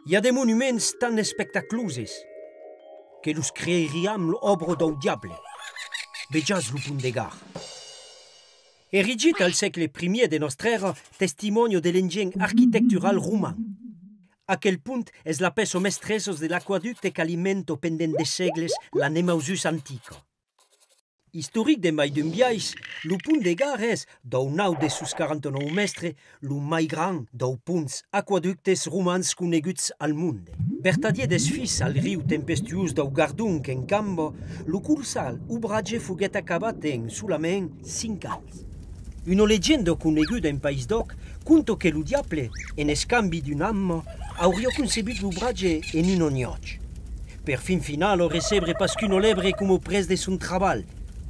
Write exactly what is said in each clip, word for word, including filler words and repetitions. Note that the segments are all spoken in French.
Hi ha des monuments tan espectaclusos que los creeriam l'obra del diable. Vejatz lo punt de gar. Erigit al segle primer de nostra era, testimonio de l'enginy architectural roman. Aquel punt és la peça mestresos de l'aquaducte que alimenta pendent de segles la Nemausus antica. Historic de mai d'un biais, lo punt de gar és, d'un nau de sus quaranta-nou mestres, lo mai gran d'un punts aquaductes romans coneguts al monde. Vertadier des fils al riu tempestuós d'un Gardun en Camba, lo colossal obratge foguet acabat en solament cinc anys. Una legenda coneguda en País d'Oc conta que lo diable, en escambi d'un amma, hauria concebut l'obratge en un ognoig. Per fin final, recebre pas qu'un olebre com pres de son treball.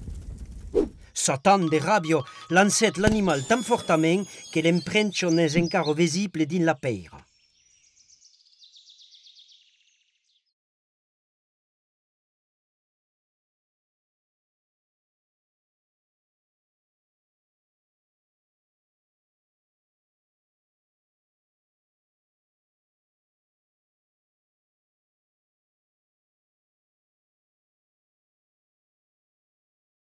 Satan de ràbia lancet l'animal tan fortament que l'empremta n'és encara visible dins la peira.